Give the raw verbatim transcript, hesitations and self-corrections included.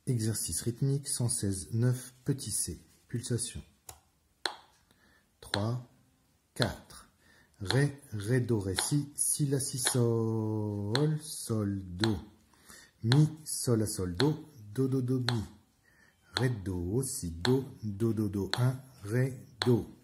Exercice rythmique cent seize neuf, petit c. Pulsation. trois, quatre. Ré, ré, do, ré, si, si, la, si, sol, sol, do. Mi, sol, la, sol, do, do, do, do, mi. Ré, do, si, do, do, do, do, un, ré, do.